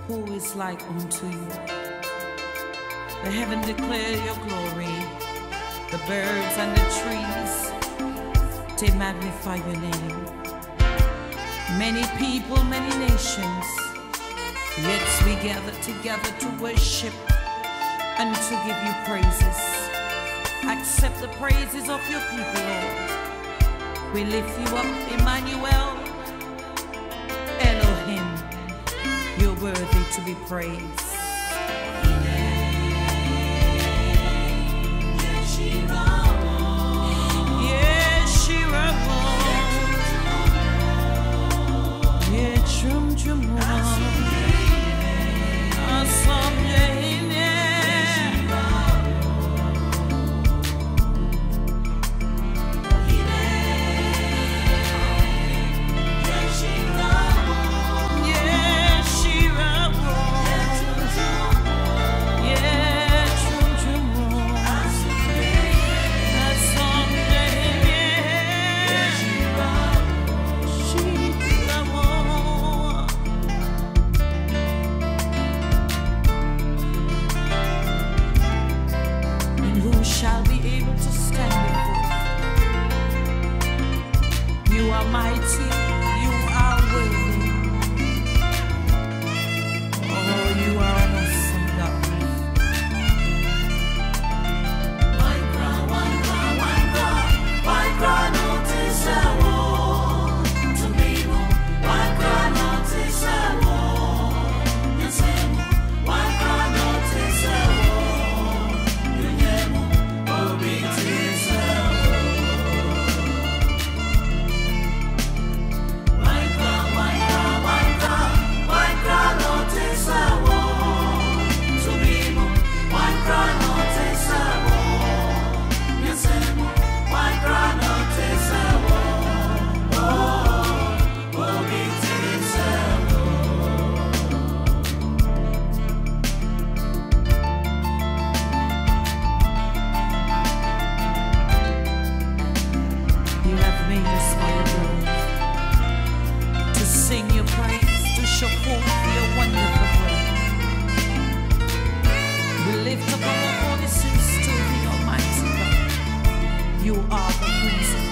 Who is like unto you? The heaven declare your glory. The birds and the trees, they magnify your name. Many people, many nations, yet we gather together to worship and to give you praises. Accept the praises of your people, Lord. We lift you up, Emmanuel, Elohim. You're worthy to be praised. Shall be able to stand before you. You are mighty, you are worthy. Oh, you are an awesome God. One crown notice a war to me. One crown notice a war. Yes, one crown notice a war. Sing your praise, to show forth your wonderful work. We lift up our voices to the Almighty God. You are the Prince of